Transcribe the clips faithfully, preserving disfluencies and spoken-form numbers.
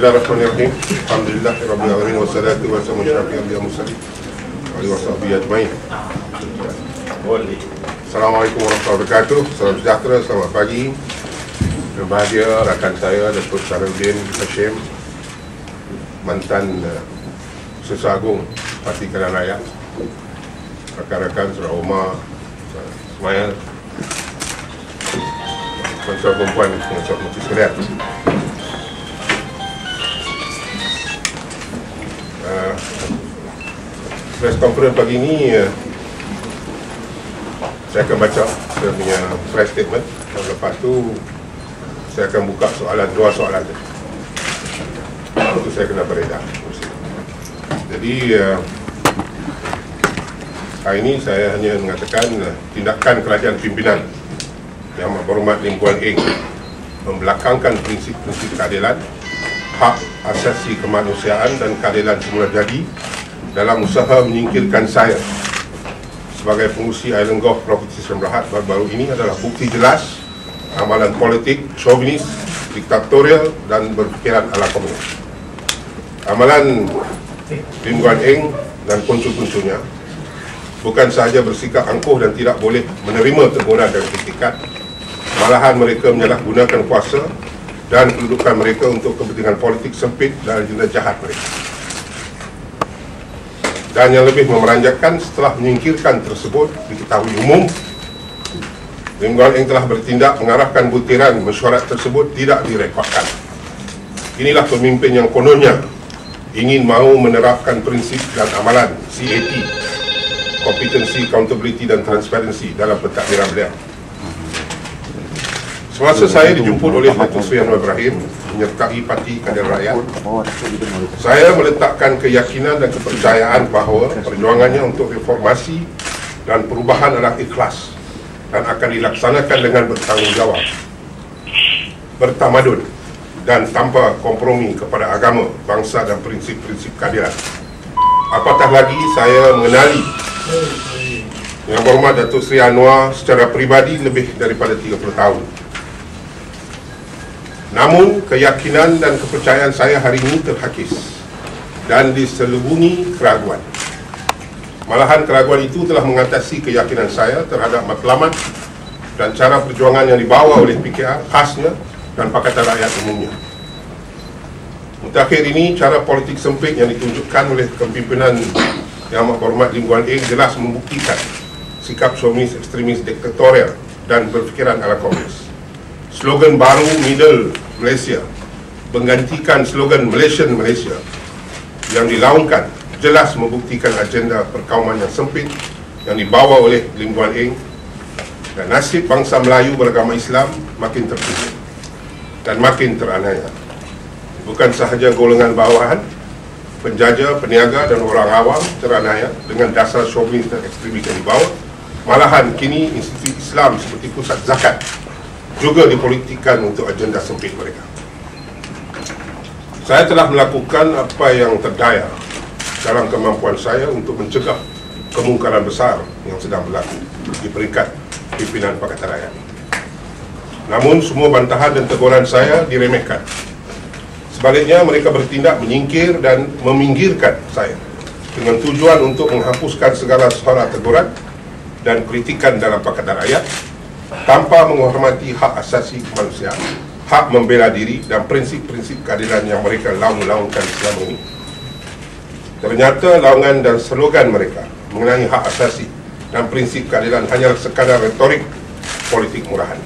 Bismillahirrahmanirrahim. Alhamdulillah rabbil alamin wassalatu wassalamu ala asyrafil mursalin wa alihi washabihi ajmain. Assalamualaikum warahmatullahi wabarakatuh. Salam sejahtera, selamat pagi. Berbahagia rakan saya Datuk Sarudin Hashim, mantan uh, Sesar Agung Parti Keadilan Rakyat, rakan-rakan Saudara Omar, Ismail, tuan-tuan perempuan, tuan-tuan menteri sekalian. Uh, press conference pagi ini uh, saya akan baca saya punya press statement dan lepas tu saya akan buka soalan, dua soalan itu saya kena beredar. Jadi uh, hari ini saya hanya mengatakan uh, tindakan kerajaan pimpinan Yang Berhormat Lim Guan Eng membelakangkan prinsip-prinsip keadilan, hak asasi kemanusiaan dan keadilan semula jadi dalam usaha menyingkirkan saya sebagai pengurusi Island Golf Property Sdn Bhd baru-baru ini adalah bukti jelas amalan politik, chauvinis, diktatorial dan berfikiran ala komunis. Amalan Lim Guan Eng dan kuncu-kuncunya bukan sahaja bersikap angkuh dan tidak boleh menerima teguran dan kritikan, malahan mereka menyalahgunakan kuasa dan kedudukan mereka untuk kepentingan politik sempit dan agenda jahat mereka. Dan yang lebih memeranjatkan, setelah menyingkirkan tersebut diketahui umum, Lim Guan Eng telah bertindak mengarahkan butiran mesyuarat tersebut tidak direkodkan. Inilah pemimpin yang kononnya ingin mahu menerapkan prinsip dan amalan C A T, Competency, Accountability dan Transparency dalam pentadbiran beliau. Semasa saya dijemput oleh Datuk Seri Anwar Ibrahim menyertai Parti Keadilan Rakyat, saya meletakkan keyakinan dan kepercayaan bahawa perjuangannya untuk reformasi dan perubahan adalah ikhlas dan akan dilaksanakan dengan bertanggungjawab, bertamadun dan tanpa kompromi kepada agama, bangsa dan prinsip-prinsip keadilan. Apatah lagi saya mengenali Yang Berhormat Datuk Seri Anwar secara peribadi lebih daripada tiga puluh tahun. Namun, keyakinan dan kepercayaan saya hari ini terhakis dan diselubungi keraguan. Malahan keraguan itu telah mengatasi keyakinan saya terhadap matlamat dan cara perjuangan yang dibawa oleh P K R khasnya dan Pakatan Rakyat umumnya. Mutakhir ini, cara politik sempit yang ditunjukkan oleh kepimpinan Yang Berhormat Lim Guan Eng jelas membuktikan sikap chauvinis, ekstremis, diktatorial dan berfikiran ala komunis. Slogan baru Middle Malaysia menggantikan slogan Malaysian Malaysia yang dilaungkan jelas membuktikan agenda perkauman yang sempit yang dibawa oleh Lim Guan Eng, dan nasib bangsa Melayu beragama Islam makin terpukul dan makin teraniaya. Bukan sahaja golongan bawahan, penjajah, peniaga dan orang awam teraniaya dengan dasar chauvinis dan ekstremis yang dibawa, malahan kini institusi Islam seperti pusat zakat juga dipolitikkan untuk agenda sempit mereka. Saya telah melakukan apa yang terdaya dalam kemampuan saya untuk mencegah kemungkaran besar yang sedang berlaku di peringkat pimpinan Pakatan Rakyat. Namun semua bantahan dan teguran saya diremehkan. Sebaliknya, mereka bertindak menyingkir dan meminggirkan saya dengan tujuan untuk menghapuskan segala suara teguran dan kritikan dalam Pakatan Rakyat tanpa menghormati hak asasi kemanusiaan, hak membela diri dan prinsip-prinsip keadilan yang mereka laung-laungkan selama ini. Ternyata laungan dan slogan mereka mengenai hak asasi dan prinsip keadilan hanyalah sekadar retorik politik murahan.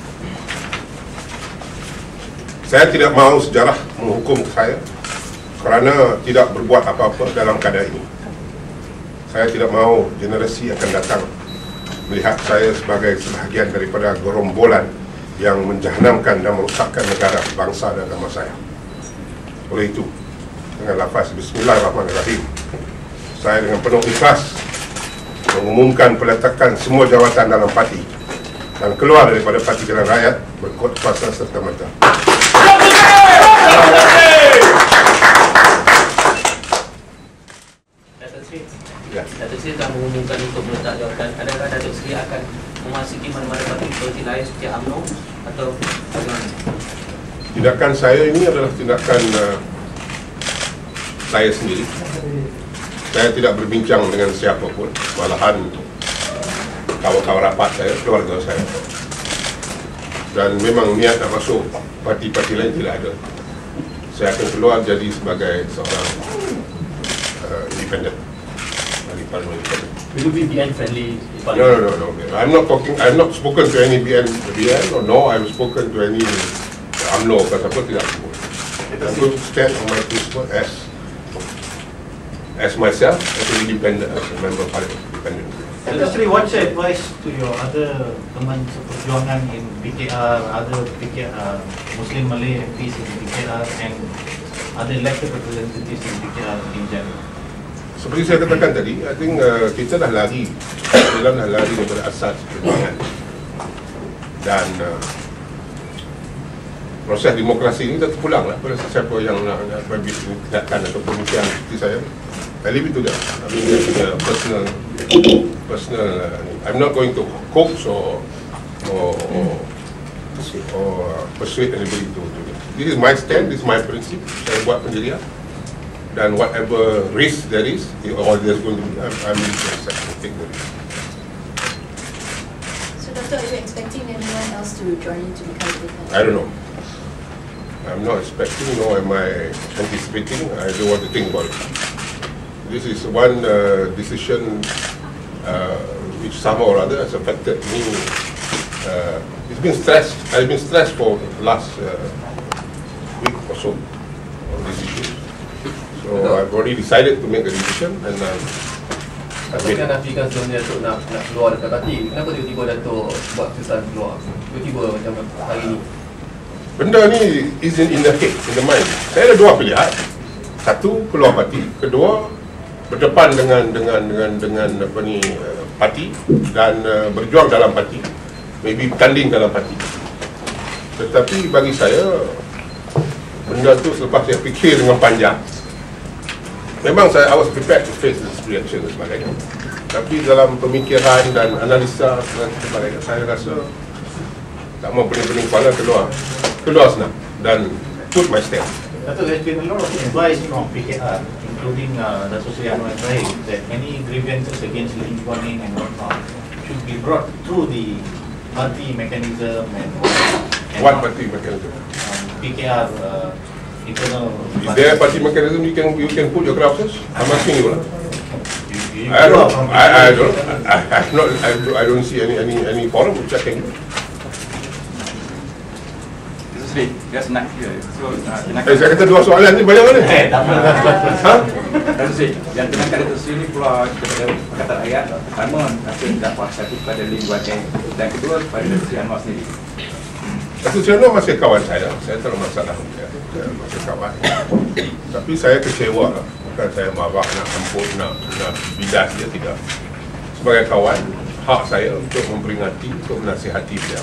Saya tidak mahu sejarah menghukum saya kerana tidak berbuat apa-apa dalam keadaan ini. Saya tidak mahu generasi akan datang melihat saya sebagai sebahagian daripada gerombolan yang menjahanamkan dan merosakkan negara, bangsa dan nama saya. Oleh itu, dengan lafaz Bismillahirrahmanirrahim, saya dengan penuh ikhlas mengumumkan peletakan semua jawatan dalam parti dan keluar daripada Parti Keadilan Rakyat berkod kuasa serta merta. Ya. Datuk Seri telah mengumumkan untuk meletak jawatan. Adakah Datuk Seri akan memasuki mana-mana parti politik lain seperti U M N O atau bagaimana? Tindakan saya ini adalah tindakan uh, saya sendiri. Saya tidak berbincang dengan siapapun, malahan kawan-kawan rapat saya, keluarga saya. Dan memang niat nak masuk parti-parti lain tidak ada. Saya akan keluar jadi sebagai seorang uh, independent. Will you be B N friendly? No, no, no, no. I'm not talking. I'm not spoken to any B N, B N or no. I've spoken to any U M N O. Because apa tidak sebut. I'm going to stand on my principle as as myself as an independent, as a member of parliament, independent. Actually, what's your advice to your other teman seperjuangan in B K R, other B K R, Muslim Malay M Ps in B K R, and other elected representatives in B K R in general? Seperti saya katakan tadi, I think uh, kita dah lari, dalam dah lari daripada asas perjuangan. Dan uh, proses demokrasi ini dah terpulang lah pada siapa yang nak, nak bagi tindakan atau pemikiran seperti saya. I leave it to them. I mean, uh, personal, personal. Uh, I'm not going to coax or or, or, or uh, persuade anybody to do this. This is my stand. This is my principle. Saya buat pendirian. Dan whatever risk there is, or there's going to be, I'm, I'm willing to accept and take the risk. So, Doctor, are you expecting anyone else to join you to become independent? I don't know. I'm not expecting, nor am I anticipating. I don't want to think about it. This is one uh, decision uh, which somehow or other has affected me. Uh, it's been stressed. I've been stressed for the last uh, week or so on this issue. So I've already decided to make a decision and uh, I've made Kan it. Nafi kan sebelum dia Datuk nak, nak keluar dekat parti, kenapa tiba-tiba Datuk buat keputusan keluar? Tiba-tiba macam hari ni. Benda ni is in, in the head, in the mind. Saya ada dua pilihan. Satu, keluar parti. Kedua, berdepan dengan dengan dengan dengan apa ni uh, parti dan uh, berjuang dalam parti. Maybe bertanding dalam parti. Tetapi bagi saya, benda tu selepas saya fikir dengan panjang, memang saya I was prepared to face this reaction dan sebagainya. Tapi dalam pemikiran dan analisa dan sebagainya, saya rasa tak mau pening-pening kepala keluar. Keluar senang dan put my stand. Dato', there's been a lot of advice from P K R, including uh, Dato' Sri Anwar Ibrahim, that any grievances against Lee Kuan Yew and whatnot should be brought through the party mechanism and, and What not, party mechanism? um, P K R uh, internal. Is there a party mechanism you can you can put your grievances? I'm asking you. Lah. You, you I don't. from I, I don't. I, I, not, I, don't- I don't see any any any forum which I can do. Sri, biasa nak dia. So, uh, Eh, saya kata dua soalan ni banyak mana? Eh, tak apa. Ha? Dato' Sri, yang tenangkan Dato' Sri ni keluar daripada Pakatan Rakyat. Pertama, rasa tidak puas hati kepada Lee Kuan Yew. Dan kedua, kepada Dato' Sri Anwar sendiri. Dato' Sri Anwar masih kawan saya. Saya tak ada masalah dengan dia. Saya masih kawan. Tapi saya kecewa lah. Bukan saya marah nak ampun, nak, nak bidas dia, tidak. Sebagai kawan, hak saya untuk memperingati, untuk menasihati dia.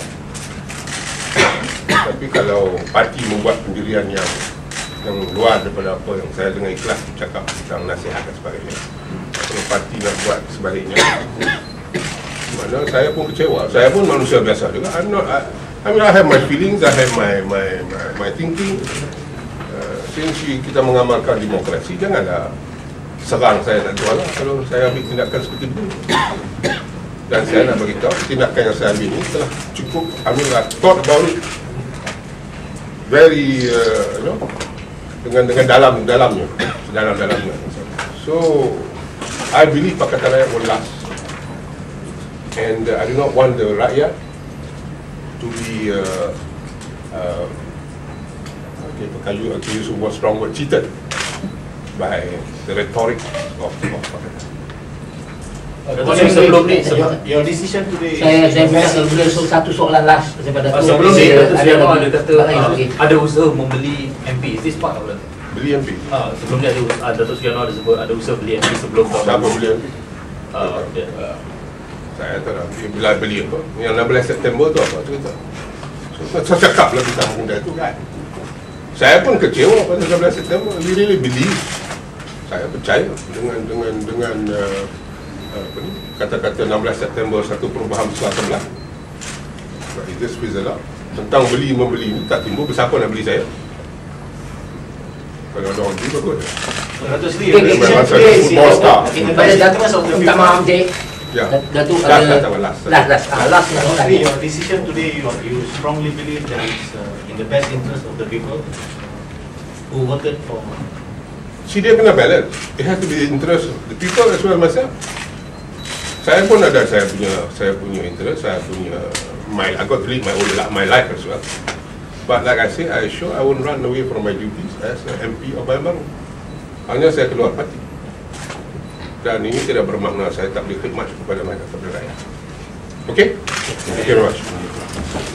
Tapi kalau parti membuat pendirian yang yang luar daripada apa yang saya dengan ikhlas cakap tentang nasihat dan sebagainya, kalau parti nak buat sebaliknya, mana saya pun kecewa. Saya pun manusia biasa juga. I'm not, I, I mean I have my feelings, I have my my my, my thinking. Uh, since kita mengamalkan demokrasi, janganlah serang saya tak jual lah kalau saya ambil tindakan seperti itu. Dan saya nak beritahu, tindakan yang saya ambil ini telah cukup, I mean I thought about it very, uh, you know, dengan dengan dalam dalamnya, dalam dalamnya. So, I believe Pakatan Rakyat will last, and uh, I do not want the rakyat to be, uh, uh, okay, kalau you okay, use a more strong word, cheated by the rhetoric of, of Pakatan. Dato' Sri, sebelum ni, Your, your decision today. Saya saya punya sebelum satu soalan last daripada Ah, sebelum ni Dato' Sri Anwar dia kata lagi ah, lagi. ada usaha membeli M P. Is this part of it? Beli M P. Ah, sebelum ni ada uh, Dato' Sri Anwar ada sebut ada usaha beli M P sebelum tahun. Siapa beli M P? Ah, dia, Uh, saya tak tahu dia bila beli apa. Yang enam belas September tu apa cerita. So, saya cakap lah tentang benda tu kan. Saya pun kecewa pada enam belas September. We really believe. Saya percaya dengan dengan dengan uh, apa ni, kata-kata enam belas September satu perubahan besar sebelah. But it just fizzle out. Tentang beli membeli ni tak timbul, siapa nak beli saya? Kalau ada orang beli bagus. Dato' Seri, Okay, the okay, decision okay. today is Football in- star. in the Pada best Datuk, interest of the minta people. maaf Jay. Ya. Datuk Last, ada last, last, last. last last ah, last yang Dato' orang Seri, tanya. your decision today, you, you strongly believe that it's uh, in the best interest of the people who voted for. See, dia kena balance. It has to be the interest of the people as well as myself. Saya pun ada saya punya saya punya interest, saya punya my I got to live my own li- my life as well. But like I say, I sure I won't run away from my duties as an M P of Bayan Baru. Hanya saya keluar parti. Dan ini tidak bermakna saya tak boleh khidmat kepada masyarakat rakyat. Okay? Thank you very much.